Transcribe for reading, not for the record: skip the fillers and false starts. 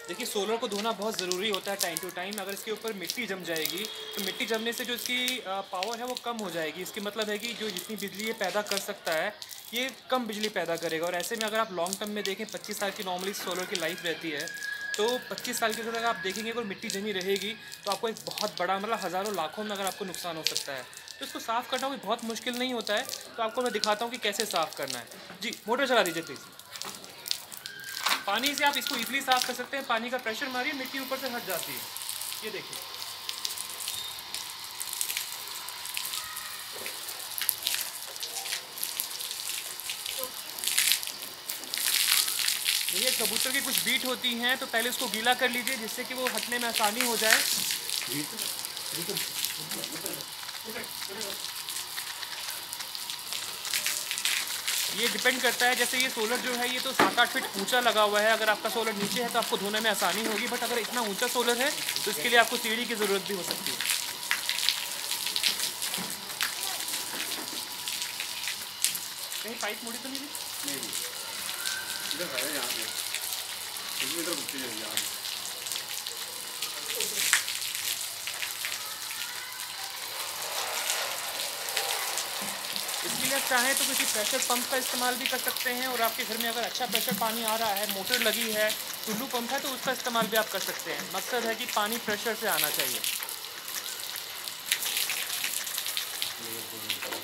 देखिए सोलर को धोना बहुत ज़रूरी होता है टाइम टू टाइम। अगर इसके ऊपर मिट्टी जम जाएगी तो मिट्टी जमने से जो इसकी पावर है वो कम हो जाएगी। इसकी मतलब है कि जो जितनी बिजली ये पैदा कर सकता है ये कम बिजली पैदा करेगा। और ऐसे में अगर आप लॉन्ग टर्म में देखें 25 साल की नॉर्मली सोलर की लाइफ रहती है, तो 25 साल के अंदर अगर आप देखेंगे अगर मिट्टी जमी रहेगी तो आपको एक बहुत बड़ा मतलब हज़ारों लाखों में अगर आपको नुकसान हो सकता है। तो इसको साफ़ करना कोई बहुत मुश्किल नहीं होता है। तो आपको मैं दिखाता हूँ कि कैसे साफ़ करना है। जी मोटर चला दीजिए प्लीज़। पानी से आप इसको इजीली साफ कर सकते हैं। पानी का प्रेशर मारिए, मिट्टी ऊपर से हट जाती है। ये देखिए, ये कबूतर की कुछ बीट होती हैं तो पहले उसको गीला कर लीजिए जिससे कि वो हटने में आसानी हो जाए। ये डिपेंड करता है, जैसे ये सोलर जो है ये तो 7-8 फीट ऊंचा लगा हुआ है। अगर आपका सोलर नीचे है तो आपको धोने में आसानी होगी, बट अगर इतना ऊंचा सोलर है तो इसके लिए आपको सीढ़ी की ज़रूरत भी हो सकती है। कहीं पाइप मुड़ी तो नहीं थी? नहीं, इधर है यहाँ पे, इधर रुकती है यहाँ। इसके लिए आप चाहें तो किसी प्रेशर पंप का इस्तेमाल भी कर सकते हैं। और आपके घर में अगर अच्छा प्रेशर पानी आ रहा है, मोटर लगी है, टुल्लू पंप है, तो उसका इस्तेमाल भी आप कर सकते हैं। मकसद है कि पानी प्रेशर से आना चाहिए।